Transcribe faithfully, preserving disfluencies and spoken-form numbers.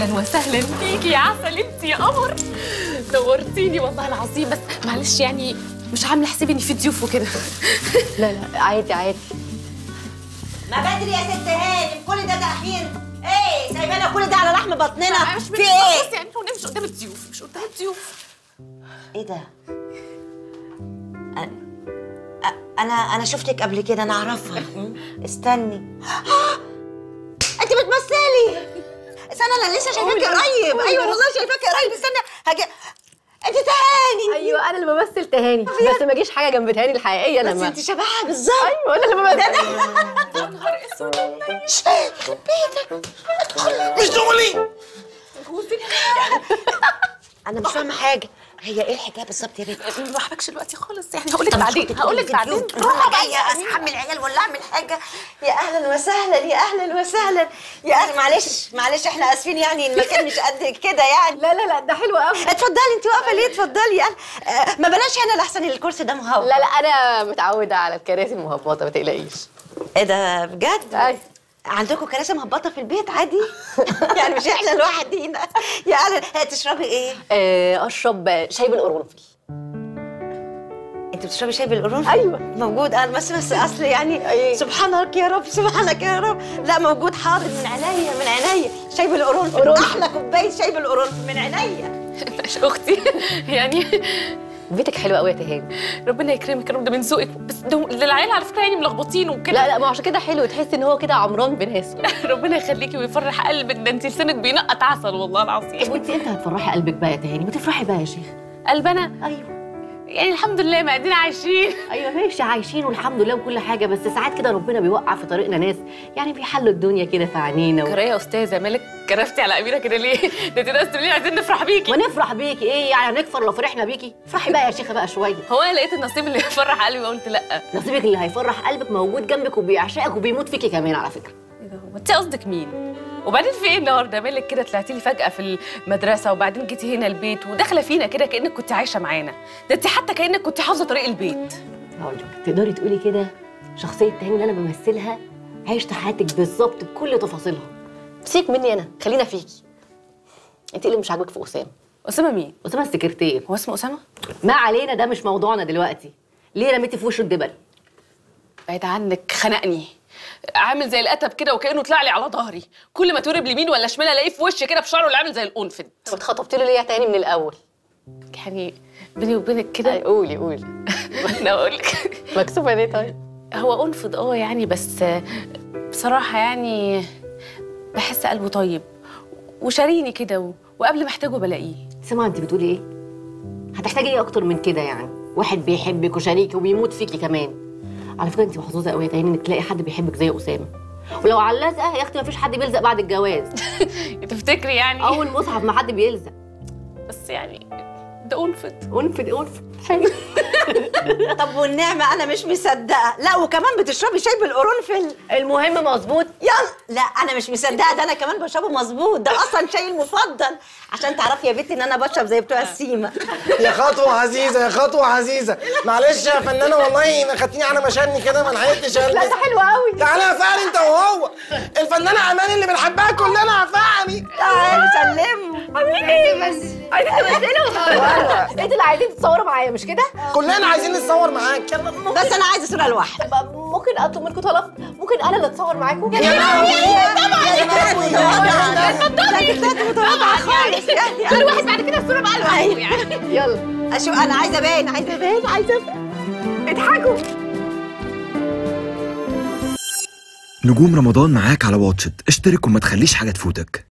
اهلا وسهلا بيكي يا عسل انت يا قمر، نورتيني والله العظيم. بس معلش يعني مش عامله حسابي ان في ضيوف وكده. لا لا عادي عادي. ما بدري يا ست هانم، كل ده تأخير؟ ايه سايبانا كل ده على لحم بطننا؟ مش في ايه؟ بصي يعني هو مش قدام الضيوف، مش قدام الضيوف. ايه ده؟ انا انا شفتك قبل كده، انا اعرفها. استني. انت بتمثلي؟ استنى انا لسه شايفاكي قريب. ايوه والله شايفاكي قريب. استنى هاجي. انت تهاني. ايوه انا اللي بمثل تهاني، بس ما جيش حاجه جنب تهاني الحقيقيه لما بس انت شبهها بالظبط. ايوه انا اللي بمثل. يا نهار اسود يخرب بيتك. مش تقولي انا مش فاهمه حاجه، هي ايه الحكايه بالظبط يا بنت؟ ما بحبكش دلوقتي خالص يعني، هقول لك بعدين هقول لك بعدين. روح جايه اصحى العيال ولا اعمل حاجه؟ يا اهلا وسهلا يا اهلا وسهلا يا اهلا. معلش معلش احنا اسفين يعني، المكان مش قد كده يعني. لا لا لا ده حلو قوي. اتفضلي انت واقفه ليه؟ اتفضلي يعني. آه ما بلاش هنا لحسن الكرسي ده مهوى. لا لا انا متعوده على الكراسي المهبطه ما تقلقيش. ايه ده بجد؟ ايوه عندكم كراسي مهبطه في البيت عادي؟ يعني مش احنا لوحدينا. يا اهلا. تشربي ايه؟ آه اشرب شاي بالقرنفل. انت بتشربي شاي بالقرنفل؟ ايوه موجود. انا بس بس اصل يعني أيه. سبحانك يا رب سبحانك يا رب. لا موجود حاضر، من عينيا من عينيا. شاي بالقرنفل، احلى كوبايه شاي بالقرنفل من عينيا. مش اختي يعني. بيتك حلو قوي يا تهاني. ربنا يكرمك يا رب، ده من ذوقك. بس ده العيال على فكره يعني ملخبطين وكده. لا لا ما عشان كده حلو، تحس ان هو كده عمران بناسه. ربنا يخليكي ويفرح قلبك، ده انت لسانك بينقط عسل والله العظيم. طب وانت امتى هتفرحي قلبك بقى يا تهاني؟ ما تفرحي بقى يا شيخ. قلبنا ايوه يعني الحمد لله ما قاعدين عايشين. ايوه ماشي عايشين والحمد لله وكل حاجه، بس ساعات كده ربنا بيوقع في طريقنا ناس يعني بيحلوا الدنيا كده في عينينا و... كرايه يا استاذه، مالك كرفتي على اميره كده ليه؟ ده انت ناس تقولي عايزين نفرح بيكي. ونفرح بيكي ايه يعني؟ هنكفر لو فرحنا بيكي؟ افرحي بقى يا شيخه بقى شويه. هو انا لقيت النصيب اللي يفرح قلبي وقلت لا. نصيبك اللي هيفرح قلبك موجود جنبك وبيعشقك وبيموت فيكي كمان على فكره. ايه ده؟ هو انت قصدك مين؟ وبعدين في ايه النهارده؟ مالك كده طلعتي لي فجأة في المدرسة وبعدين جيتي هنا البيت وداخلة فينا كده كأنك كنت عايشة معانا، ده انت حتى كأنك كنت حافظة طريق البيت. هقول لك تقدري تقولي كده شخصية تهاني اللي أنا بمثلها عشت حياتك بالظبط بكل تفاصيلها. سيبك مني أنا، خلينا فيكي. أنت إيه اللي مش عاجبك في أسامة؟ أسامة مين؟ أسامة السكرتير. هو اسمه أسامة؟ ما علينا، ده مش موضوعنا دلوقتي. ليه رميتي في وشه الدبل؟ بعيد عنك، خنقني. عامل زي القتب كده وكأنه طلع لي على ظهري، كل ما تقرب اليمين ولا شمال الاقيه في وشي كده بشعره اللي عامل زي القنفذ. طب اتخطبتي له ليه يا تهاني من الأول؟ يعني بيني وبينك كده. قولي قولي. أنا أقول لك. مكسوفة ليه طيب؟ هو قنفذ اه يعني، بس بصراحة يعني بحس قلبه طيب وشاريني كده، وقبل ما احتاجه بلاقيه. سمع أنت بتقولي إيه؟ هتحتاجي إيه أكتر من كده يعني؟ واحد بيحبك وشريكي وبيموت فيكي كمان. على فكره انت محظوظه قوي يا تهاني انك تلاقي حد بيحبك زي اسامه. ولو على اللزقه يا اختي مفيش حد بيلزق بعد الجواز. تفتكري يعني؟ اول مصحف ما حد بيلزق. بس يعني ده انفض انفض انفض حلو. طب والنعمه انا مش مصدقه. لا وكمان بتشربي شاي بالقرنفل. المهم مظبوط. يلا. لا انا مش مصدقه، ده انا كمان بشربه مظبوط، ده اصلا شاي المفضل. عشان تعرفي يا بنتي ان انا بشرب زي بتوع السيما. يا خطوه عزيزه يا خطوه عزيزه. معلش يا فنانه والله خدتيني على مشاني كده ما لحقتش البس. لا ده حلو قوي. تعالى يا فعل انت وهو. الفنانه امان اللي بنحبها كلنا يا فعلي. تعالوا سلموا. عاملين ايه بس؟ عايزين تمثلوا؟ انتوا اللي عايزين تتصوروا معايا مش كده؟ كلنا عايزين نتصور معاك. بس انا عايزه صوره لوحدي. ممكن اطلب منكم طلب؟ ممكن انا اللي اتصور معاكم؟ يا لهوي طبعا كل واحد بعد كده الصوره بقى لوحده يعني. يلا اشوف. انا عايزه ابان عايزه ابان عايزه ابان. اضحكوا. نجوم رمضان معاك على واتشت، اشترك وما تخليش حاجة تفوتك.